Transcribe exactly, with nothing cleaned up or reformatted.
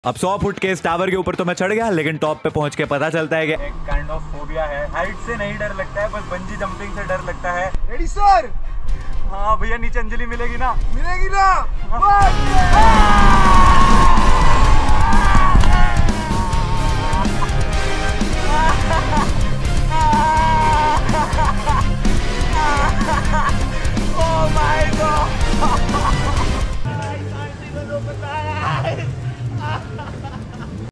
अब सौ फुट के इस टावर के ऊपर तो मैं चढ़ गया, लेकिन टॉप पे पहुंच के पता चलता है कि एक काइंड ऑफ फोबिया है। हाइट से नहीं डर लगता है, बस बंजी जंपिंग से डर लगता है। Ready sir? हाँ भैया, नीचे अंजलि मिलेगी ना? मिलेगी ना? Oh my God!